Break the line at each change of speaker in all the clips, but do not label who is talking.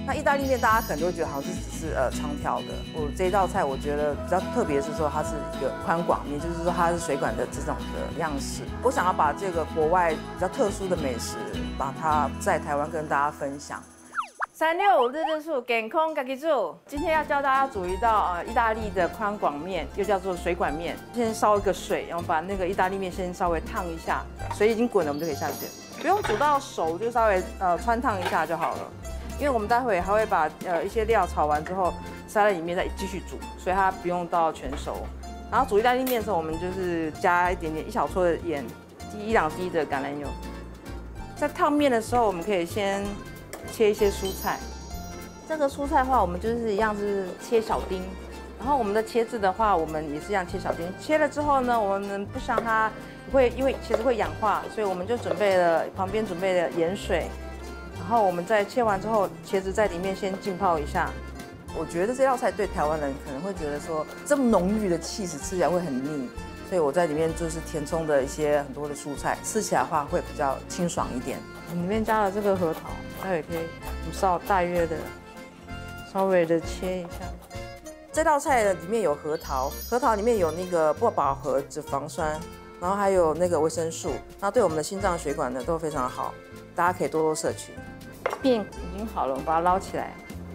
那意大利面大家可能就会觉得好像是只是长条的。我这一道菜我觉得比较特别是说它是一个宽广面，就是说它是水管的这种的样式。我想要把这个国外比较特殊的美食，把它在台湾跟大家分享。365日日数，健康自己煮。今天要教大家煮一道意大利的宽广面，又叫做水管面。先烧一个水，然后把那个意大利面先稍微烫一下，水已经滚了，我们就可以下去，不用煮到熟，就稍微穿烫一下就好了。因为我们待会还会把一些料炒完之后塞在里面再继续煮，所以它不用到全熟。然后煮意大利面的时候，我们就是加一点点1小撮的盐，1-2滴的橄榄油。在烫面的时候，我们可以先切一些蔬菜。这个蔬菜的话，我们就是一样是切小丁。然后我们的茄子的话，我们也是一样切小丁。切了之后呢，我们不想它会因为茄子会氧化，所以我们就旁边准备了盐水。然后我们在切完之后，茄子在里面先浸泡一下。我觉得这道菜对台湾人可能会觉得说，这么浓郁的气势吃起来会很腻，所以我在里面就是填充的一些很多的蔬菜，吃起来的话会比较清爽一点。里面加了这个核桃，待会可以大约的稍微的切一下。这道菜里面有核桃，核桃里面有那个不饱和脂肪酸，然后还有那个维生素，那对我们的心脏血管呢都非常好，大家可以多多摄取。面已经好了，我们把它捞起来。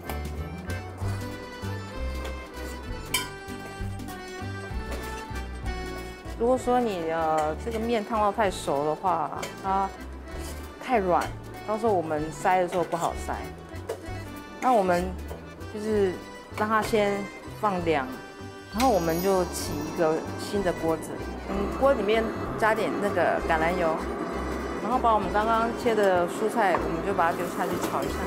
如果说你这个面烫到太熟的话，它太软，到时候我们塞的时候不好塞。那我们就是让它先放凉，然后我们就起一个新的锅子，锅里面加点那个橄榄油，然后把我们刚刚切的蔬菜，我们就把它丢下去炒一下。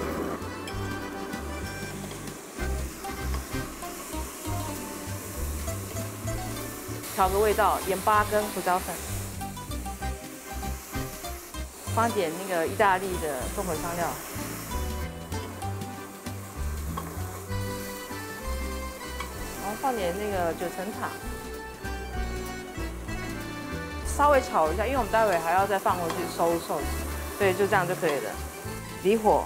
调个味道，盐巴跟胡椒粉，放点那个意大利的综合香料，然后放点那个9层塔，稍微炒一下，因为我们待会还要再放回去收寿司，所以就这样就可以了。离火，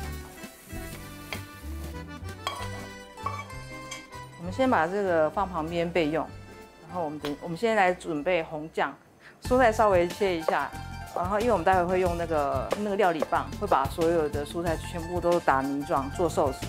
我们先把这个放旁边备用。然后我们现在来准备红酱，蔬菜稍微切一下，然后因为我们待会会用那个料理棒，会把所有的蔬菜全部都打泥状做寿司。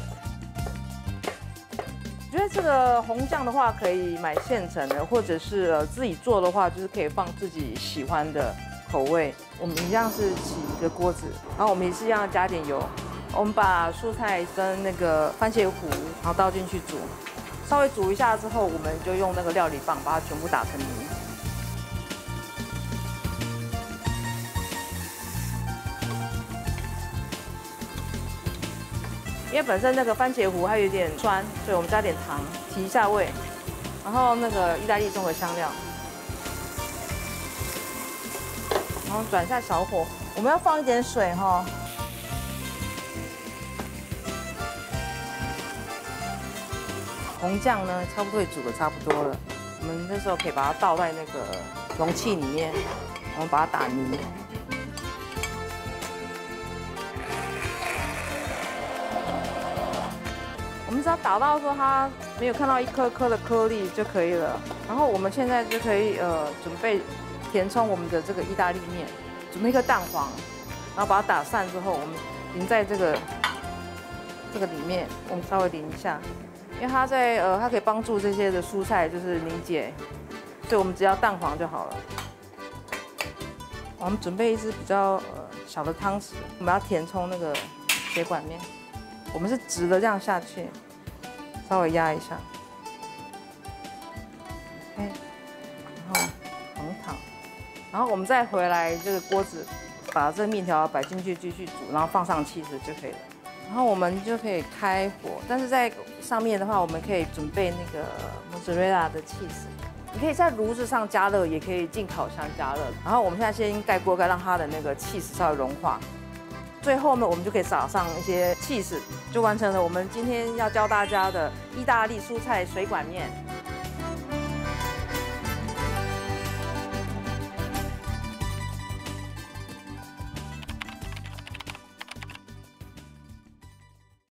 我觉得这个红酱的话可以买现成的，或者是自己做的话，就是可以放自己喜欢的口味。我们一样是起一个锅子，然后我们也是一样加点油，我们把蔬菜跟那个番茄糊，然后倒进去煮。稍微煮一下之后，我们就用那个料理棒把它全部打成泥。因为本身那个番茄糊它有点酸，所以我们加点糖提一下味，然后那个意大利综合香料，然后转一下小火，我们要放一点水哈。红酱呢，差不多也煮得差不多了。我们这时候可以把它倒在那个容器里面，然后把它打泥。我们只要打到说它没有看到一颗颗的颗粒就可以了。然后我们现在就可以准备填充我们的这个意大利面，准备一个蛋黄，然后把它打散之后，我们淋在这个里面，我们稍微淋一下。因为它可以帮助这些的蔬菜就是凝结，所以我们只要蛋黄就好了。我们准备一只比较小的汤匙，我们要填充那个血管面，我们是直的这样下去，稍微压一下 ，OK， 然后横躺，然后我们再回来这个锅子，把这个面条摆进去继续煮，然后放上起司就可以了。然后我们就可以开火，但是在上面的话，我们可以准备那个莫zzarella的起司，你可以在炉子上加热，也可以进烤箱加热。然后我们现在先盖锅盖，让它的那个起司稍微融化。最后呢，我们就可以撒上一些起司，就完成了我们今天要教大家的意大利蔬菜水管面。